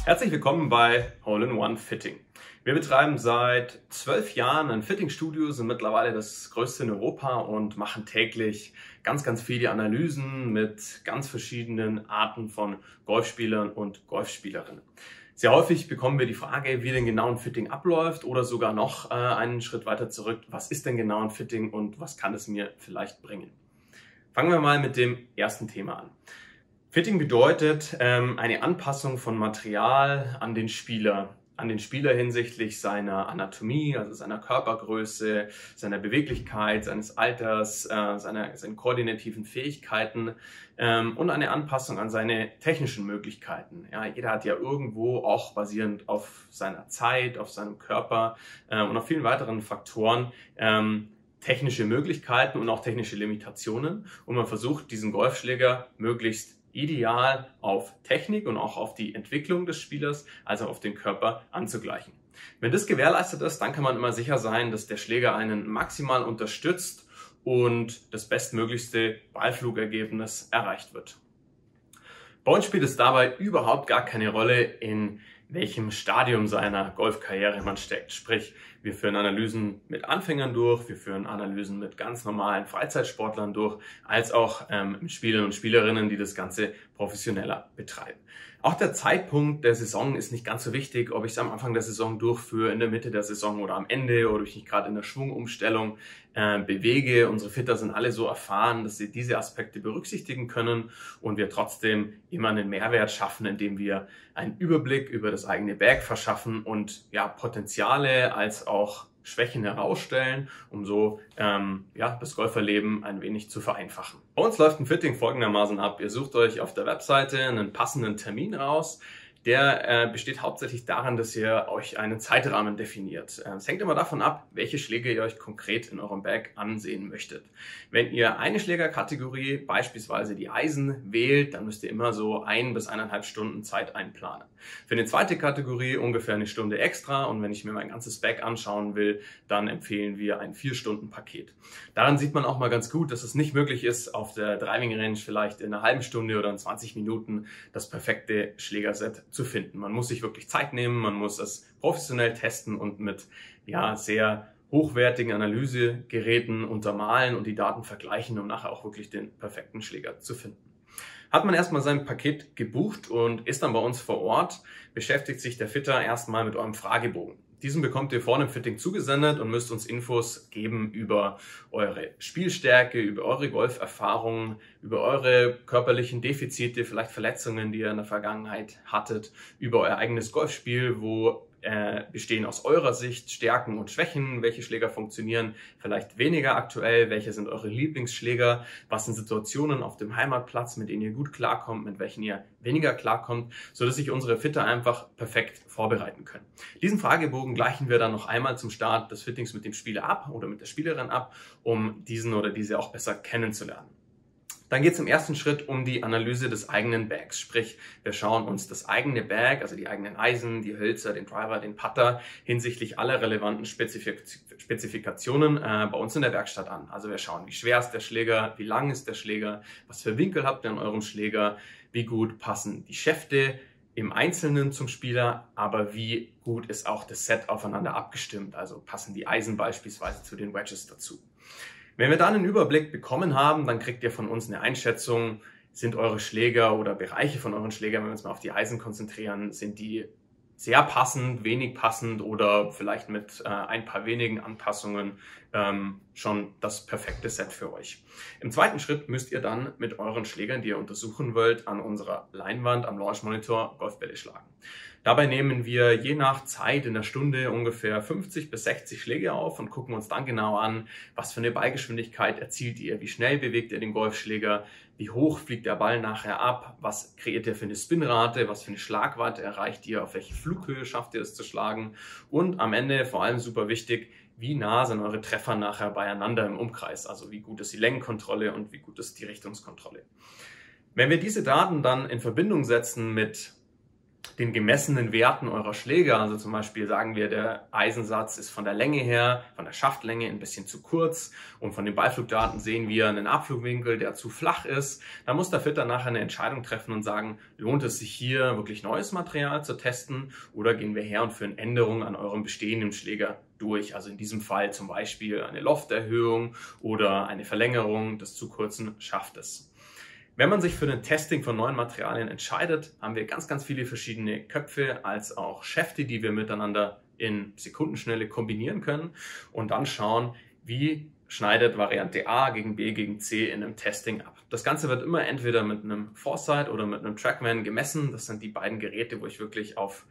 Herzlich willkommen bei Hole-in-One Fitting. Wir betreiben seit 12 Jahren ein Fittingstudio, sind mittlerweile das größte in Europa und machen täglich ganz viele Analysen mit ganz verschiedenen Arten von Golfspielern und Golfspielerinnen. Sehr häufig bekommen wir die Frage, wie denn genau ein Fitting abläuft oder sogar noch einen Schritt weiter zurück, was ist denn genau ein Fitting und was kann es mir vielleicht bringen? Fangen wir mal mit dem ersten Thema an. Fitting bedeutet eine Anpassung von Material an den Spieler hinsichtlich seiner Anatomie, also seiner Körpergröße, seiner Beweglichkeit, seines Alters, seinen koordinativen Fähigkeiten und eine Anpassung an seine technischen Möglichkeiten. Ja, jeder hat ja irgendwo auch basierend auf seiner Zeit, auf seinem Körper und auf vielen weiteren Faktoren technische Möglichkeiten und auch technische Limitationen und man versucht, diesen Golfschläger möglichst ideal auf Technik und auch auf die Entwicklung des Spielers, also auf den Körper anzugleichen. Wenn das gewährleistet ist, dann kann man immer sicher sein, dass der Schläger einen maximal unterstützt und das bestmöglichste Ballflugergebnis erreicht wird. Bei uns spielt es dabei überhaupt gar keine Rolle, in welchem Stadium seiner Golfkarriere man steckt. Sprich, wir führen Analysen mit Anfängern durch, wir führen Analysen mit ganz normalen Freizeitsportlern durch, als auch mit Spielern und Spielerinnen, die das Ganze professioneller betreiben. Auch der Zeitpunkt der Saison ist nicht ganz so wichtig, ob ich es am Anfang der Saison durchführe, in der Mitte der Saison oder am Ende oder ob ich mich gerade in der Schwungumstellung bewege. Unsere Fitter sind alle so erfahren, dass sie diese Aspekte berücksichtigen können und wir trotzdem immer einen Mehrwert schaffen, indem wir einen Überblick über das eigene Bag verschaffen und ja, Potenziale als auch Schwächen herausstellen, um so das Golferleben ein wenig zu vereinfachen. Bei uns läuft ein Fitting folgendermaßen ab. Ihr sucht euch auf der Webseite einen passenden Termin raus. Der besteht hauptsächlich daran, dass ihr euch einen Zeitrahmen definiert. Es hängt immer davon ab, welche Schläge ihr euch konkret in eurem Bag ansehen möchtet. Wenn ihr eine Schlägerkategorie, beispielsweise die Eisen, wählt, dann müsst ihr immer so 1 bis 1,5 Stunden Zeit einplanen. Für eine zweite Kategorie ungefähr eine Stunde extra und wenn ich mir mein ganzes Bag anschauen will, dann empfehlen wir ein 4-Stunden-Paket. Daran sieht man auch mal ganz gut, dass es nicht möglich ist, auf der Driving Range vielleicht in einer halben Stunde oder in 20 Minuten das perfekte Schlägerset zu finden. Man muss sich wirklich Zeit nehmen, man muss es professionell testen und mit sehr hochwertigen Analysegeräten untermalen und die Daten vergleichen, um nachher auch wirklich den perfekten Schläger zu finden. Hat man erstmal sein Paket gebucht und ist dann bei uns vor Ort, beschäftigt sich der Fitter erstmal mit eurem Fragebogen. Diesen bekommt ihr vor dem Fitting zugesendet und müsst uns Infos geben über eure Spielstärke, über eure Golferfahrungen, über eure körperlichen Defizite, vielleicht Verletzungen, die ihr in der Vergangenheit hattet, über euer eigenes Golfspiel, wo bestehen aus eurer Sicht Stärken und Schwächen, welche Schläger funktionieren vielleicht weniger aktuell, welche sind eure Lieblingsschläger, was sind Situationen auf dem Heimatplatz, mit denen ihr gut klarkommt, mit welchen ihr weniger klarkommt, sodass sich unsere Fitter einfach perfekt vorbereiten können. Diesen Fragebogen gleichen wir dann noch einmal zum Start des Fittings mit dem Spieler ab oder mit der Spielerin ab, um diesen oder diese auch besser kennenzulernen. Dann geht es im ersten Schritt um die Analyse des eigenen Bags. Sprich, wir schauen uns das eigene Bag, also die eigenen Eisen, die Hölzer, den Driver, den Putter hinsichtlich aller relevanten Spezifikationen bei uns in der Werkstatt an. Also wir schauen, wie schwer ist der Schläger, wie lang ist der Schläger, was für Winkel habt ihr an eurem Schläger, wie gut passen die Schäfte im Einzelnen zum Spieler, aber wie gut ist auch das Set aufeinander abgestimmt. Also passen die Eisen beispielsweise zu den Wedges dazu. Wenn wir dann einen Überblick bekommen haben, dann kriegt ihr von uns eine Einschätzung, sind eure Schläger oder Bereiche von euren Schlägern, wenn wir uns mal auf die Eisen konzentrieren, sind die sehr passend, wenig passend oder vielleicht mit ein paar wenigen Anpassungen schon das perfekte Set für euch. Im zweiten Schritt müsst ihr dann mit euren Schlägern, die ihr untersuchen wollt, an unserer Leinwand am Launch Monitor Golfbälle schlagen. Dabei nehmen wir je nach Zeit in der Stunde ungefähr 50 bis 60 Schläge auf und gucken uns dann genau an, was für eine Ballgeschwindigkeit erzielt ihr, wie schnell bewegt ihr den Golfschläger, wie hoch fliegt der Ball nachher ab, was kreiert ihr für eine Spinrate, was für eine Schlagweite erreicht ihr, auf welche Flughöhe schafft ihr es zu schlagen und am Ende vor allem super wichtig, wie nah sind eure Treffer nachher beieinander im Umkreis, also wie gut ist die Längenkontrolle und wie gut ist die Richtungskontrolle. Wenn wir diese Daten dann in Verbindung setzen mit den gemessenen Werten eurer Schläger. Also zum Beispiel sagen wir, der Eisensatz ist von der Länge her, von der Schaftlänge ein bisschen zu kurz und von den Ballflugdaten sehen wir einen Abflugwinkel, der zu flach ist. Dann muss der Fitter nachher eine Entscheidung treffen und sagen, lohnt es sich hier wirklich neues Material zu testen oder gehen wir her und führen Änderungen an eurem bestehenden Schläger durch. Also in diesem Fall zum Beispiel eine Lofterhöhung oder eine Verlängerung des zu kurzen Schaftes. Wenn man sich für ein Testing von neuen Materialien entscheidet, haben wir ganz, ganz viele verschiedene Köpfe als auch Schäfte, die wir miteinander in Sekundenschnelle kombinieren können und dann schauen, wie schneidet Variante A gegen B gegen C in einem Testing ab. Das Ganze wird immer entweder mit einem Foresight oder mit einem Trackman gemessen. Das sind die beiden Geräte, wo ich wirklich auf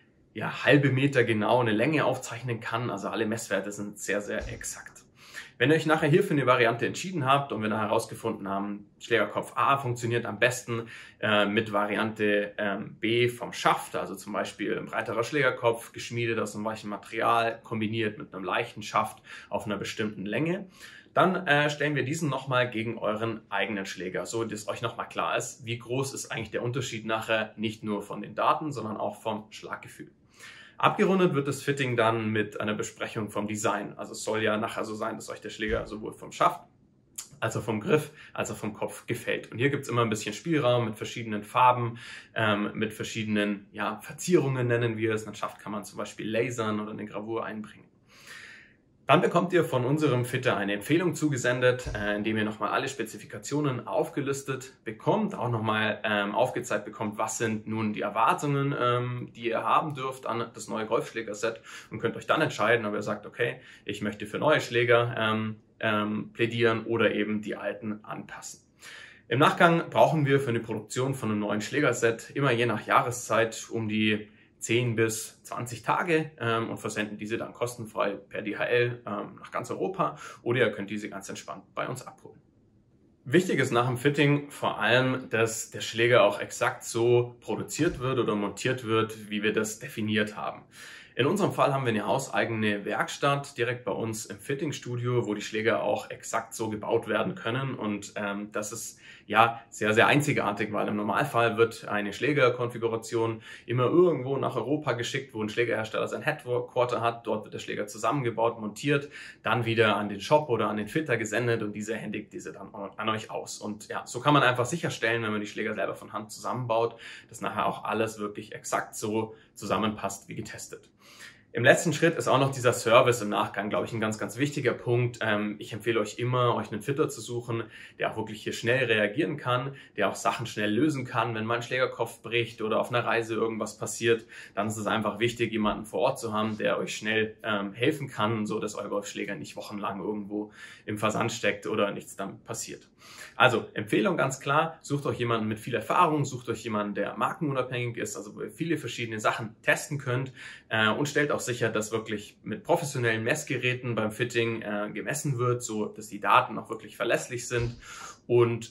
halbe Meter genau eine Länge aufzeichnen kann. Also alle Messwerte sind sehr, sehr exakt. Wenn ihr euch nachher hier für eine Variante entschieden habt und wir nachher herausgefunden haben, Schlägerkopf A funktioniert am besten mit Variante B vom Schaft, also zum Beispiel ein breiterer Schlägerkopf, geschmiedet aus einem weichen Material, kombiniert mit einem leichten Schaft auf einer bestimmten Länge, dann stellen wir diesen nochmal gegen euren eigenen Schläger, so dass euch nochmal klar ist, wie groß ist eigentlich der Unterschied nachher, nicht nur von den Daten, sondern auch vom Schlaggefühl. Abgerundet wird das Fitting dann mit einer Besprechung vom Design. Also es soll ja nachher so sein, dass euch der Schläger sowohl vom Schaft, als auch vom Griff, als auch vom Kopf gefällt. Und hier gibt es immer ein bisschen Spielraum mit verschiedenen Farben, mit verschiedenen Verzierungen nennen wir es. Einen Schaft kann man zum Beispiel lasern oder eine Gravur einbringen. Dann bekommt ihr von unserem Fitter eine Empfehlung zugesendet, indem ihr nochmal alle Spezifikationen aufgelistet bekommt, auch nochmal aufgezeigt bekommt, was sind nun die Erwartungen, die ihr haben dürft an das neue Golfschlägerset und könnt euch dann entscheiden, ob ihr sagt, okay, ich möchte für neue Schläger plädieren oder eben die alten anpassen. Im Nachgang brauchen wir für eine Produktion von einem neuen Schlägerset immer je nach Jahreszeit um die 10 bis 20 Tage und versenden diese dann kostenfrei per DHL nach ganz Europa oder ihr könnt diese ganz entspannt bei uns abholen. Wichtig ist nach dem Fitting vor allem, dass der Schläger auch exakt so produziert wird oder montiert wird, wie wir das definiert haben. In unserem Fall haben wir eine hauseigene Werkstatt direkt bei uns im Fittingstudio, wo die Schläger auch exakt so gebaut werden können und das ist sehr, sehr einzigartig, weil im Normalfall wird eine Schlägerkonfiguration immer irgendwo nach Europa geschickt, wo ein Schlägerhersteller sein Headquarter hat. Dort wird der Schläger zusammengebaut, montiert, dann wieder an den Shop oder an den Fitter gesendet und dieser händigt diese dann an euch aus. Und so kann man einfach sicherstellen, wenn man die Schläger selber von Hand zusammenbaut, dass nachher auch alles wirklich exakt so zusammenpasst wie getestet. Im letzten Schritt ist auch noch dieser Service im Nachgang, glaube ich, ein ganz, ganz wichtiger Punkt. Ich empfehle euch immer, euch einen Fitter zu suchen, der auch wirklich hier schnell reagieren kann, der auch Sachen schnell lösen kann. Wenn mal ein Schlägerkopf bricht oder auf einer Reise irgendwas passiert, dann ist es einfach wichtig, jemanden vor Ort zu haben, der euch schnell helfen kann, so dass euer Golfschläger nicht wochenlang irgendwo im Versand steckt oder nichts damit passiert. Also Empfehlung ganz klar, sucht euch jemanden mit viel Erfahrung, sucht euch jemanden, der markenunabhängig ist, also wo ihr viele verschiedene Sachen testen könnt und stellt auch sicher, dass wirklich mit professionellen Messgeräten beim Fitting gemessen wird, so dass die Daten auch wirklich verlässlich sind und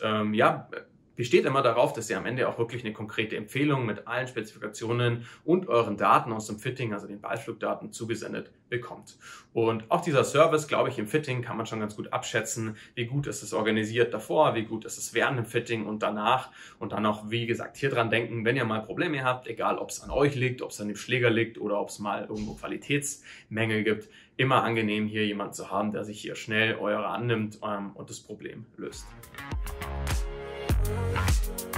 besteht immer darauf, dass ihr am Ende auch wirklich eine konkrete Empfehlung mit allen Spezifikationen und euren Daten aus dem Fitting, also den Ballflugdaten, zugesendet bekommt. Und auch dieser Service, glaube ich, im Fitting kann man schon ganz gut abschätzen, wie gut ist es organisiert davor, wie gut ist es während dem Fitting und danach. Und dann auch, wie gesagt, hier dran denken, wenn ihr mal Probleme habt, egal ob es an euch liegt, ob es an dem Schläger liegt oder ob es mal irgendwo Qualitätsmängel gibt, immer angenehm, hier jemanden zu haben, der sich hier schnell eure annimmt und das Problem löst.